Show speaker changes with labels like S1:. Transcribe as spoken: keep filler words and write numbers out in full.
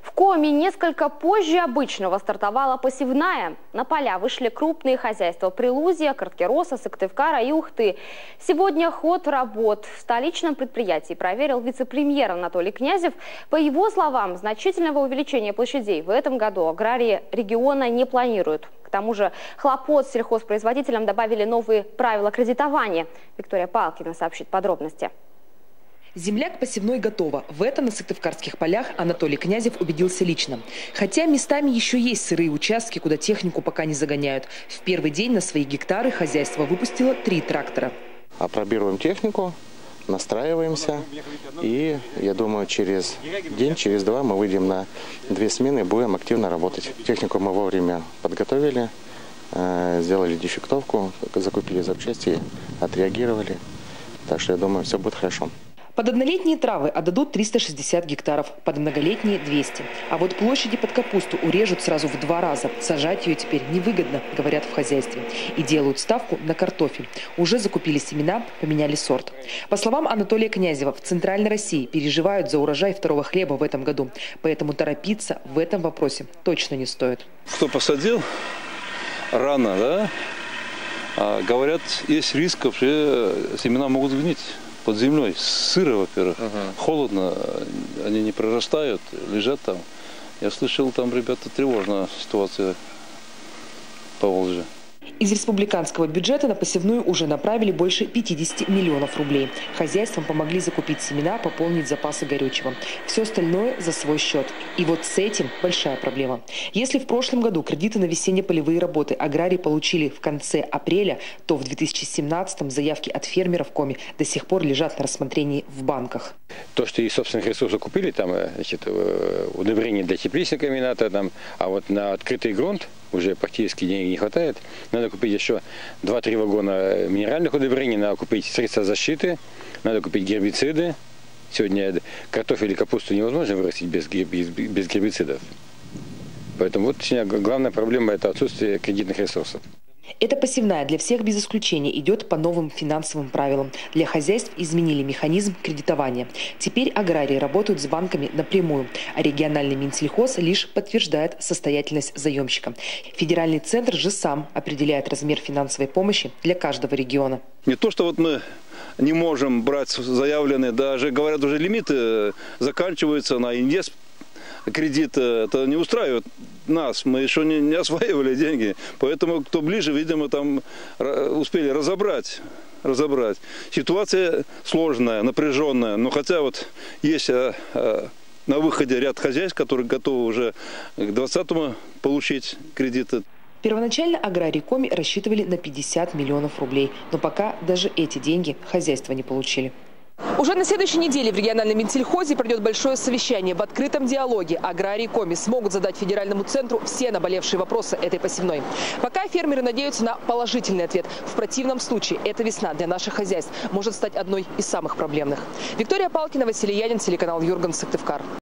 S1: В Коми несколько позже обычного стартовала посевная. На поля вышли крупные хозяйства Прилузья, Карткероса, Сыктывкара и Ухты. Сегодня ход работ в столичном предприятии проверил вице-премьер Анатолий Князев. По его словам, значительного увеличения площадей в этом году аграрии региона не планируют. К тому же хлопот сельхозпроизводителям добавили новые правила кредитования. Виктория Палкина сообщит подробности.
S2: Земля к посевной готова. В этом на сыктывкарских полях Анатолий Князев убедился лично. Хотя местами еще есть сырые участки, куда технику пока не загоняют. В первый день на свои гектары хозяйство выпустило три трактора.
S3: Опробируем технику, настраиваемся. И я думаю, через день, через два мы выйдем на две смены и будем активно работать. Технику мы вовремя подготовили, сделали дефектовку, закупили запчасти, отреагировали. Так что я думаю, все будет хорошо.
S2: Под однолетние травы отдадут триста шестьдесят гектаров, под многолетние – двести. А вот площади под капусту урежут сразу в два раза. Сажать ее теперь невыгодно, говорят в хозяйстве. И делают ставку на картофель. Уже закупили семена, поменяли сорт. По словам Анатолия Князева, в Центральной России переживают за урожай второго хлеба в этом году. Поэтому торопиться в этом вопросе точно не стоит.
S4: Кто посадил рано, да? А, говорят, есть риск, что семена могут сгнить. Под землей сыро, во-первых, uh-huh. холодно, они не прорастают, лежат там. Я слышал, там, ребята, тревожная ситуация по Волжье.
S2: Из республиканского бюджета на посевную уже направили больше пятидесяти миллионов рублей. Хозяйствам помогли закупить семена, пополнить запасы горючего. Все остальное за свой счет. И вот с этим большая проблема. Если в прошлом году кредиты на весенне-полевые работы аграрии получили в конце апреля, то в две тысячи семнадцатом заявки от фермеров Коми до сих пор лежат на рассмотрении в банках.
S5: То, что из собственных ресурсов купили, там, значит, удобрения для тепличного комбината, там, а вот на открытый грунт уже практически денег не хватает. Надо купить еще два-три вагона минеральных удобрений, надо купить средства защиты, надо купить гербициды. Сегодня картофель и капусту невозможно вырастить без, без гербицидов. Поэтому вот сегодня главная проблема – это отсутствие кредитных ресурсов.
S2: Эта посевная для всех без исключения идет по новым финансовым правилам. Для хозяйств изменили механизм кредитования. Теперь аграрии работают с банками напрямую, а региональный Минсельхоз лишь подтверждает состоятельность заемщика. Федеральный центр же сам определяет размер финансовой помощи для каждого региона.
S4: Не то, что вот мы не можем брать заявленные, даже говорят, уже лимиты заканчиваются на инвест. Кредит, это не устраивает нас, мы еще не, не осваивали деньги, поэтому кто ближе, видимо, там успели разобрать, разобрать. Ситуация сложная, напряженная, но хотя вот есть а, а, на выходе ряд хозяйств, которые готовы уже к двадцатому получить кредиты.
S2: Первоначально аграрии Коми рассчитывали на пятьдесят миллионов рублей, но пока даже эти деньги хозяйства не получили.
S6: Уже на следующей неделе в региональном Минсельхозе пройдет большое совещание. В открытом диалоге аграрии Коми смогут задать федеральному центру все наболевшие вопросы этой посевной. Пока фермеры надеются на положительный ответ. В противном случае эта весна для наших хозяйств может стать одной из самых проблемных. Виктория Палкина, Василий Янин, телеканал Юрган, Сыктывкар.